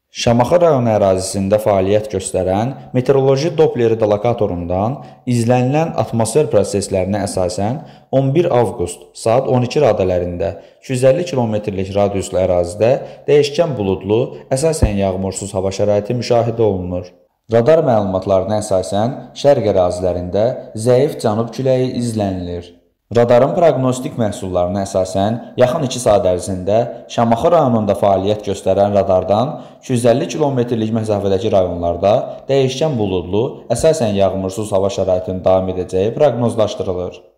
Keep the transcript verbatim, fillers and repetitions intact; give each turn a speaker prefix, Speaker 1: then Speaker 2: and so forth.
Speaker 1: Şamaxı rayonu ərazisində fəaliyyət göstərən meteoroloji Doppler lokatorundan izlənilən atmosfer proseslərinə əsasən on bir avqust saat on iki radələrində iki yüz əlli kilometrlik radiuslu ərazidə dəyişkən buludlu, əsasən yağmursuz hava şəraiti müşahidə olunur. Radar məlumatlarına əsasən şərq ərazilərində zəif cənub küləyi izlənilir. Radarın proqnostik məhsullarına əsasən yaxın iki saat ərzində Şamaxı rayonunda fəaliyyət göstərən radardan iki yüz əlli kilometrlik məsafədəki rayonlarda dəyişkən buludlu, əsasən yağmursuz hava şəraitinin davam edəcəyi proqnozlaşdırılır.